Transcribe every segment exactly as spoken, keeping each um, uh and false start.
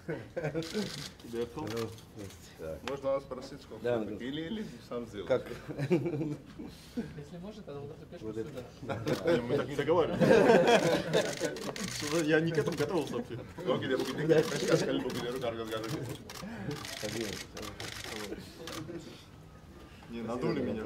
Легко. Можно вас спросить, сколько? Да, или или сам сделать? Как? Если может, тогда вот эту пешку Вот это. сюда. Мы так не договаривались. Я не к этому готовился вообще. Окей, буду делать. Сказали, буду делать, каргал, каргал. Не, надули меня.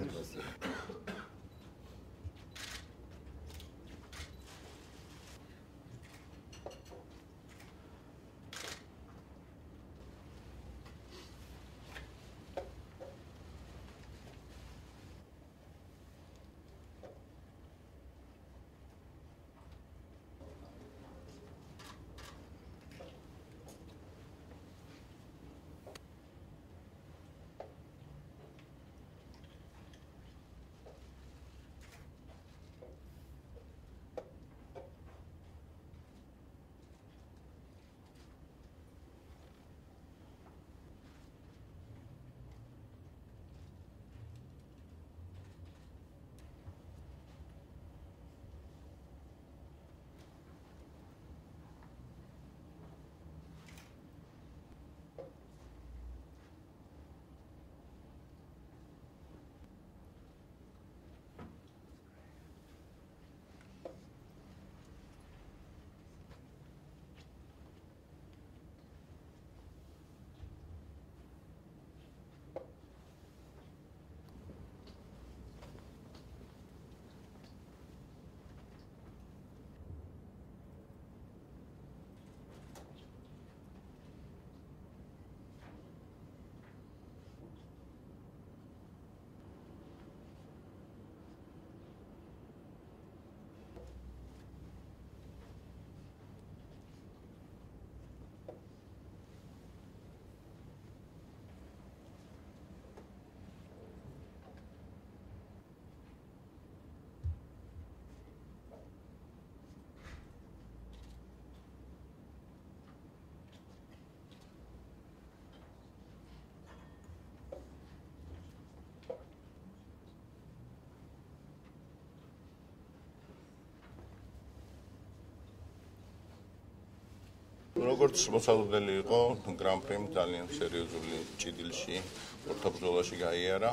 როგორც მოსალოდნელი იყო გრან-პრიმ ძალიან სერიოზული ჭიდილში ორთაბრძოლაში გაიარა.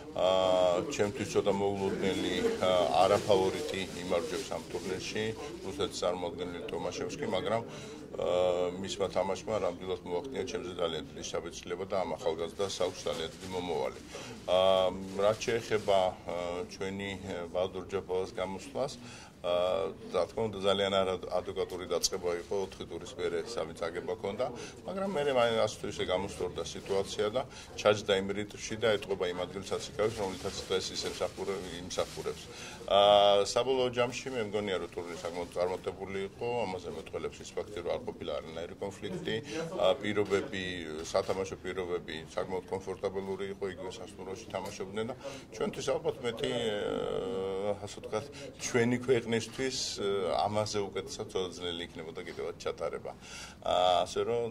აა ჩემთვის ცოტა მოულოდნელი არაფავორიტი იმარჯვებს ამ ტურნირში, რუსეთის წარმოადგენელი ტომაშევსკი, მაგრამ მისმა თამაშმა რამდენად მოახდინა ჩემზე ძალიან დიდი შთაბეჭდილება და ამ ახალგაზრდას აქვს ძალიან დიდი მომავალი. აა რაც შეეხება ჩვენი ბალდურ ჯაბალას გამოსვლას, რა თქმა უნდა ძალიან ადეკვატური დაწყება იყო ოთხი ტურის მერე სამი წაგება ჰქონდა, მაგრამ მე ასე თუ ისე გამოსწორდა სიტუაცია და ჩაჯდა იმ რიტმში და ეტყობა იმ ადგილსაც იკავებს, რომელთაც დღეს ის იმსახურებს. აა საბოლოო ჯამში მე მგონია რომ ტურნირი საკმაოდ წარმატებული იყო, ამაზე მეტყველებს ის ფაქტი რომ არ ყოფილა არანაირი კონფლიქტი, პირობები, სათამაშო პირობები საკმაოდ კომფორტაბელური იყო, იგივე სასტუმროში თამაშობდნენ და ჩვენთვის ალბათ მეტი ასე ვთქვათ ჩვენი ქვეყნისთვის ამაზე უკეთესად ძნელი იქნებოდა კიდევაც ჩატარება. ასე რომ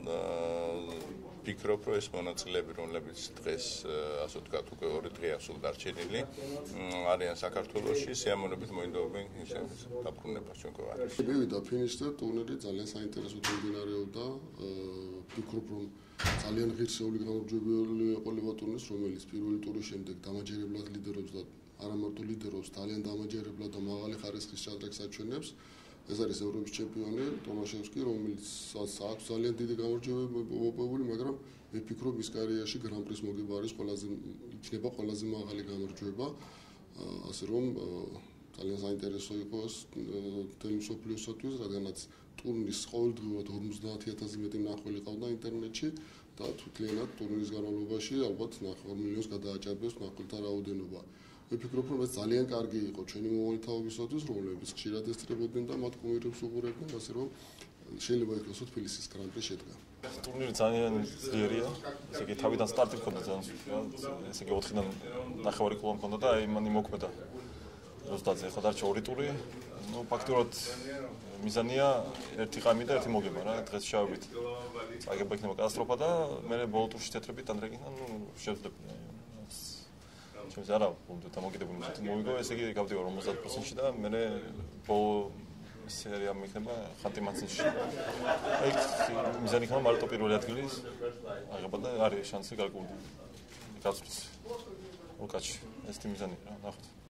ვფიქრობ, რომ ეს მონაწილეები, რომლებიც დღეს ასე ვთქვათ უკვე ორი დღე ასულ დარჩენილი არიან საქართველოში, სიამოვნებით მოინდომენ ისე დაბრუნებას ჩვენ გვაქვს. მივიდა ფინიშზე, ტურნირი ძალიან საინტერესოდ მიმდინარეობდა. ვფიქრობ, რომ ძალიან ღირსეული გამარჯვებული იყო ლევა ტურნირს, რომელიც პირველი ტურის შემდეგ დამაჯერებლად ლიდერობს და არა მარტო ლიდერობს, ძალიან დამაჯერებლად და მაღალი ხარისხის ჭადრაკს აჩვენებს. ეს არის ევროპის ჩემპიონი ტომაშევსკი, რომელიც აქვს ძალიან დიდი გამარჯვებები მოპოვებული, მაგრამ მე ვფიქრობ, ის კარიერაში გრან-პრის მოგება არის ყველაზე იქნება ყველაზე მაღალი გამარჯვება. ასე რომ ძალიან საინტერესო იყო ეს მთელი მსოფლიოსათვის, რადგანაც ტურნირის ყოველდღიურად ორმოცდაათი ათასი მეტი მნახველი ყავდა ინტერნეტში და თვითლიანად ტურნირის განმავლობაში ალბათ ნახევარ მილიონს გადააჭარბებს მნახველთა რაოდენობა. მე ვფიქრობ, რომ ეს ძალიან კარგი იყო ჩვენი მომავალი თაობისათვის, რომლებიც ხშირად ესწრებოდნენ და მათ კუმირებს უყურებდნენ, ასე რომ შეიძლება ითქვას, რომ თბილისის გრან-პრი შედგა. ტურნირი ძალიან ძლიერია, ესე იგი თავიდან სტარტი ჰქონდა ძალიან სუფთა, ესე იგი ოთხიდან ნახევარი კლუბ ჰქონდა და აი მან იმოქმედა. ზუსტად ახლა დარჩა ორი ტური. ნუ ფაქტურად მიზანია ერთი ყამი და ერთი მოგება რა, დღეს შევებით. წაგება იქნება კატასტროფა და მე ბოლო ტურში თეთრებით ანდრეგინა, ნუ შევძლებდი. ჩემს არა, მომდე დამოკიდებული მიზეთი მოვიგო, ესე იგი გავდივარ ორმოცდაათ პროცენტში და მე ბოლო სერია მექნება ხანტი-მანცინში. აი მიზანი იქნება მარტო პირველი ადგილის აღება და არის შანსი გარკვეული გაწვრის. უკაჩი ეს მიზანია რა, ნახოთ.